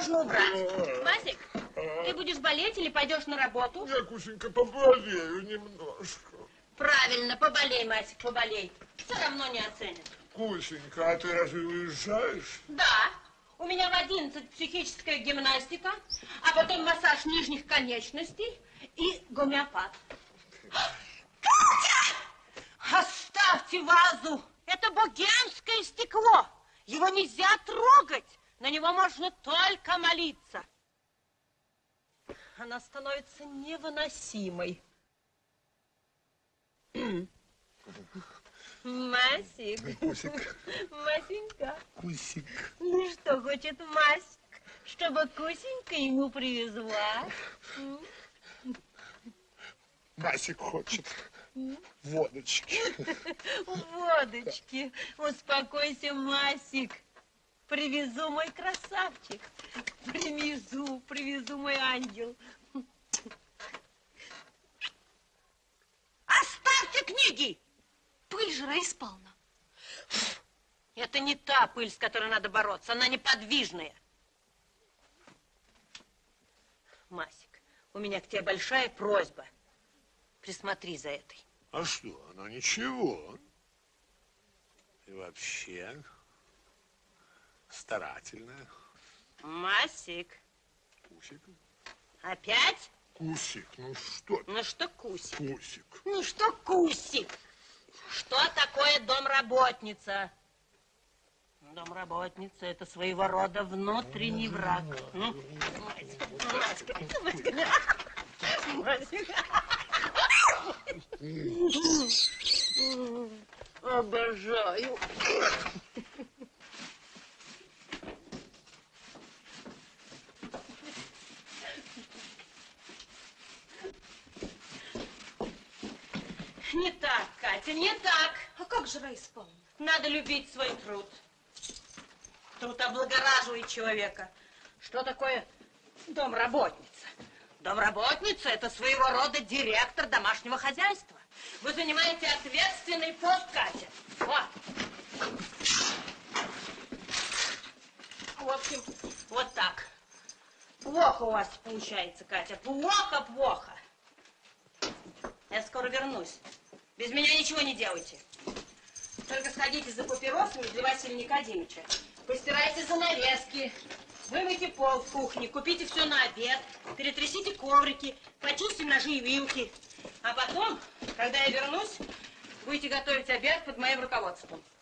нужно убрать. Масик, ты будешь болеть или пойдешь на работу? Я, Кусенька, поболею немножко. Правильно, поболей, Масик, поболей. Все равно не оценят. Кусенька, а ты разве уезжаешь? Да. У меня в 11 психическая гимнастика, а потом массаж нижних конечностей и гомеопат. Катя! Оставьте вазу! Это богемское стекло. Его нельзя трогать. На него можно только молиться. Она становится невыносимой. Масик. Кусик. Масенька. Кусик. Ну что хочет Масик, чтобы Кусенька ему привезла? Масик хочет водочки. Водочки. Успокойся, Масик. Привезу, мой красавчик. Привезу, мой ангел. Оставьте книги! Пыль же распална. Это не та пыль, с которой надо бороться. Она неподвижная. Масик, у меня к тебе большая просьба. Присмотри за этой. А что, она ничего. И вообще старательная. Масик. Кусик. Опять? Кусик, ну что ты? Ну что Кусик? Кусик. Ну что Кусик? Что такое домработница? Домработница – это своего рода внутренний враг. Ну, Масик. Обожаю. Не так, Катя, не так. А как же распална? Надо любить свой труд. Труд облагораживает человека. Что такое домработница? Домработница – это своего рода директор домашнего хозяйства. Вы занимаете ответственный пост, Катя. Вот. В общем, вот так. Плохо у вас получается, Катя. Плохо. Я скоро вернусь. Без меня ничего не делайте. Только сходите за папиросами для Василия Никодимовича. Постирайте занавески, вымойте пол в кухне, купите все на обед, перетрясите коврики, почистите ножи и вилки. А потом, когда я вернусь, будете готовить обед под моим руководством.